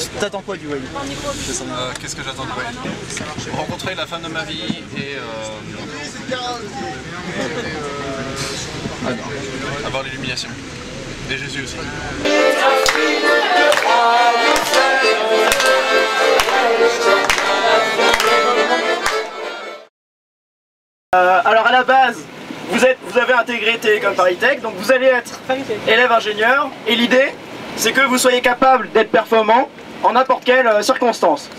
T'attends quoi du Wild? Qu'est-ce que j'attends du Wild? Rencontrer la femme de ma vie et avoir l'illumination. Et Jésus aussi. Alors à la base, vous avez intégré Télécom Paris Tech, donc vous allez être élève ingénieur, et l'idée c'est que vous soyez capable d'être performant en n'importe quelle circonstance.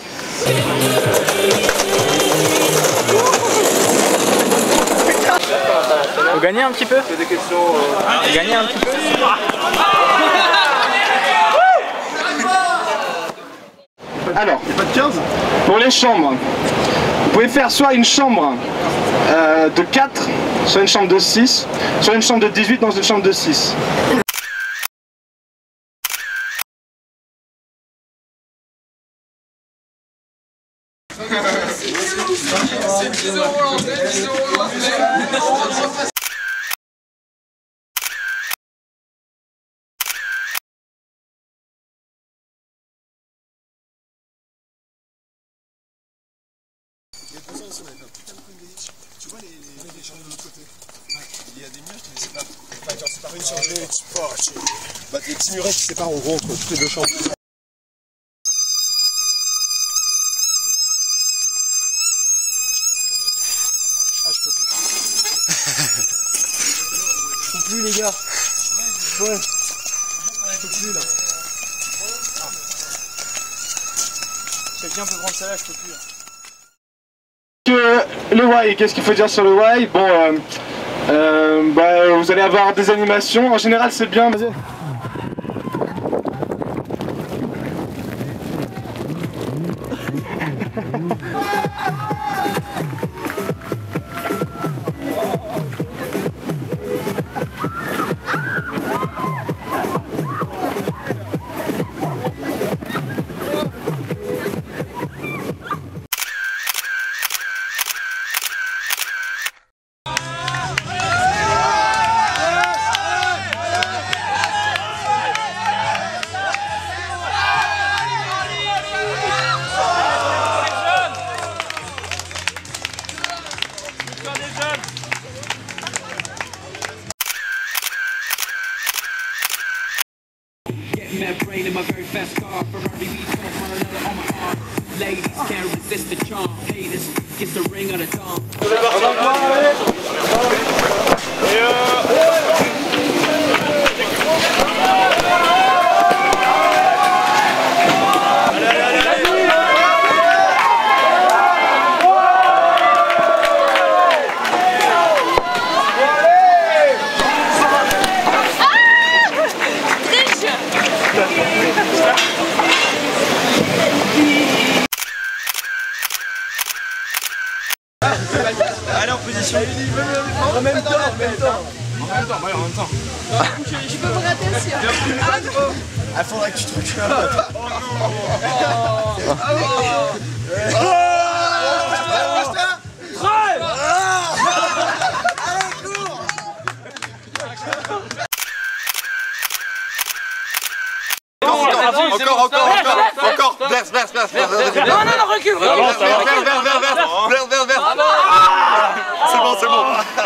Vous gagnez un petit peu? C'est des questions. Vous gagnez un petit peu? Alors, pour les chambres, vous pouvez faire soit une chambre de 4, soit une chambre de 6, soit une chambre de 18 dans une chambre de 6. Tu vois les chambres de l'autre côté? Il y a des murs qui les séparent. Enfin, genre séparer une chambre et tu portes. Bah, des petits murets qui séparent en gros entre toutes les deux chambres. Ah, je peux plus. Je peux plus, les gars. Ouais. Je peux plus, là. Quelqu'un peut prendre ça là, je peux plus, là. Le Y, qu'est-ce qu'il faut dire sur le Y? Bon, vous allez avoir des animations, en général c'est bien. Brain in my very fast car, Ferrari V12, another on my arm. Ladies can't resist the charm. Haters gets the ring on the tongue. Allez en position. En même temps, en même temps. Je peux me rater aussi. Ah, faudrait que tu te recules. Encore, verse. Non, recule. Verse. C'est bon.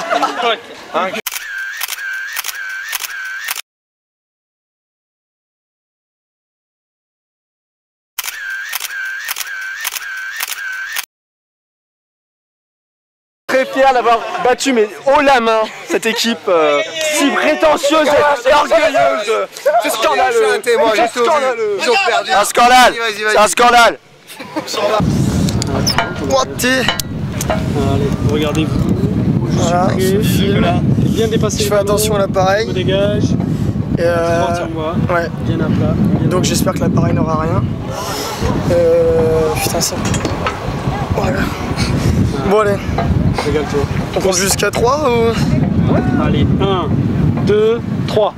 Très fier d'avoir battu mais haut la main cette équipe si prétentieuse et orgueilleuse. C'est scandaleux. J'ai tout vu. Ils ont perdu. Un scandale. C'est un scandale. Allez, regardez-vous. Voilà, je filme. Bien dépassé. Je fais attention à l'appareil. Je me dégage. Ouais. Bien à plat. Donc j'espère que l'appareil n'aura rien. Putain ça. Voilà. Bon allez. Régale-toi. On compte jusqu'à 3 ou... Allez, 1, 2, 3.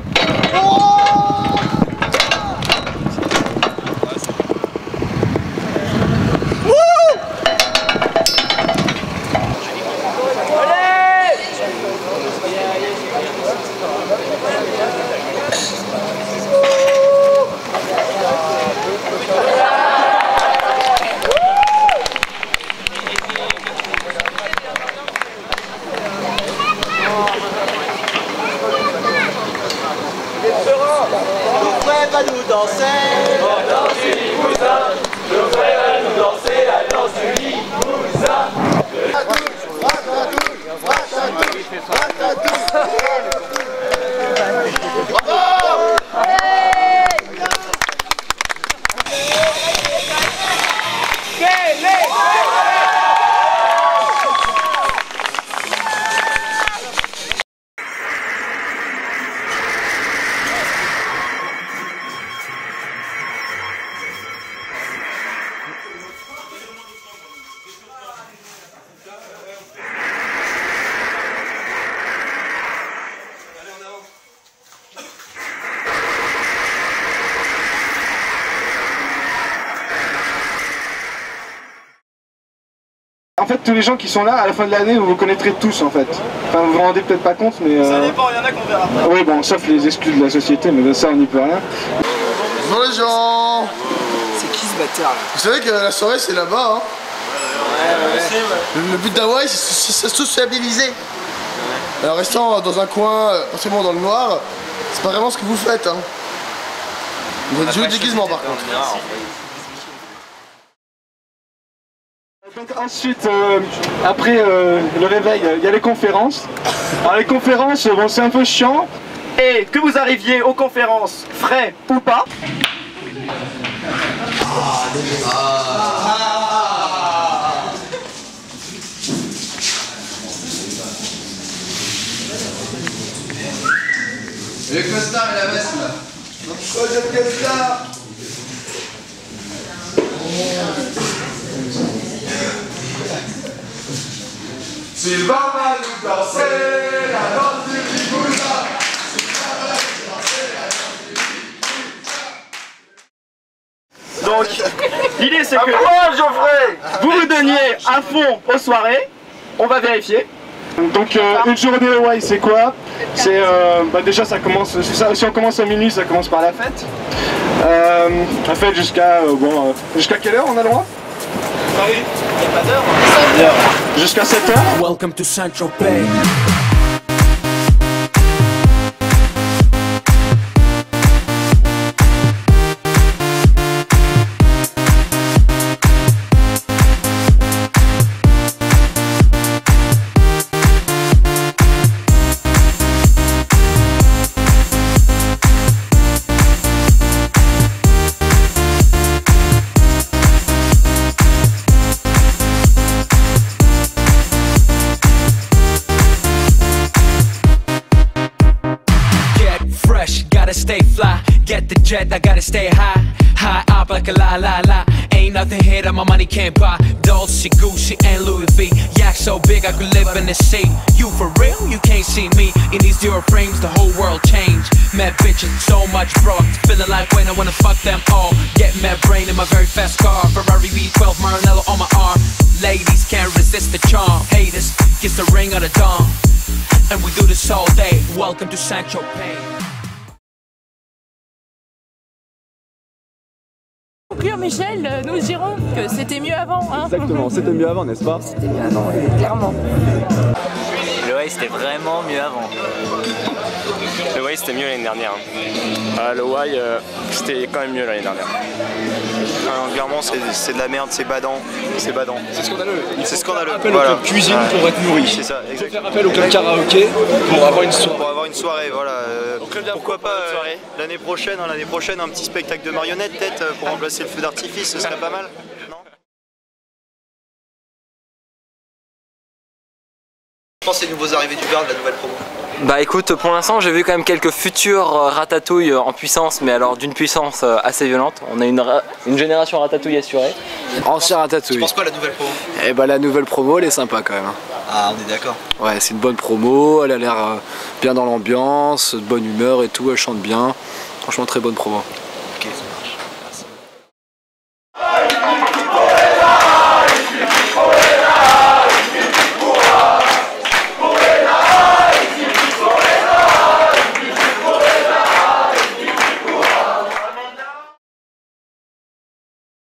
Allez en fait tous les gens qui sont là, à la fin de l'année, vous vous connaîtrez tous en fait. Enfin, vous vous rendez peut-être pas compte, mais... Ça dépend, il y en a qu'on verra pas. Oui, bon, sauf les exclus de la société, mais ça, on n'y peut rien. Bonjour les gens. C'est qui ce bâtard là? Vous savez que la soirée c'est là-bas, hein. Le but d'Hawaï, c'est se sociabiliser. Alors restant dans un coin, forcément dans le noir, c'est pas vraiment ce que vous faites, hein. Vous êtes joué de déguisement par contre. Donc ensuite, après le réveil, il y a les conférences. Alors les conférences, bon, c'est un peu chiant. Et que vous arriviez aux conférences frais ou pas, Le costard et la veste là. Oh, j'ai le costard. S'il va mal nous danser, la danse du Kikouza. donc l'idée c'est que vous vous donniez à fond aux soirées, on va vérifier. Donc une journée Hawaï, c'est quoi? C'est déjà ça commence, si on commence à minuit, ça commence par la fête. La fête jusqu'à jusqu'à quelle heure on a le droit? Il n'y a pas d'heure. Jusqu'à 7h. Welcome to Central Bay. Gotta stay fly, get the jet, I gotta stay high. High up like a la la la. Ain't nothing here that my money can't buy. Dolce, Gucci, and Louis V. Yak so big I could live in the sea. You for real? You can't see me. In these Dior frames, the whole world changed. Mad bitches, so much broad. Feeling like when I wanna fuck them all. Get mad brain in my very fast car. Ferrari V12, Maranello on my arm. Ladies can't resist the charm. Haters, kiss the ring of the dawn. And we do this all day. Welcome to Sancho Pay. Conclure, Michel, nous dirons que c'était mieux avant. Hein. Exactement, c'était mieux avant, n'est-ce pas? C'était mieux avant, clairement. Le Hawaï c'était vraiment mieux avant. Le Hawaï c'était mieux l'année dernière. Le Hawaï c'était quand même mieux l'année dernière. Clairement c'est de la merde, c'est badant. C'est badant. C'est scandaleux. C'est scandaleux. Appel au club cuisine pour être nourri. C'est ça, exactement. Il faut faire appel au club karaoké pour avoir une soirée. Pour avoir une soirée, voilà. Pourquoi pas l'année prochaine, un petit spectacle de marionnettes peut-être pour remplacer le feu d'artifice, ce serait pas mal. Non ? Je pense que c'est les nouveaux arrivés du bar de la nouvelle promo. Bah écoute, pour l'instant j'ai vu quand même quelques futurs ratatouilles en puissance, mais alors d'une puissance assez violente. On a une génération ratatouille assurée. Ancien ratatouille. Tu penses quoi à la nouvelle promo? Eh bah la nouvelle promo elle est sympa quand même. Ah, on est d'accord. Ouais, c'est une bonne promo, elle a l'air bien dans l'ambiance, de bonne humeur et tout, elle chante bien. Franchement très bonne promo. Ok.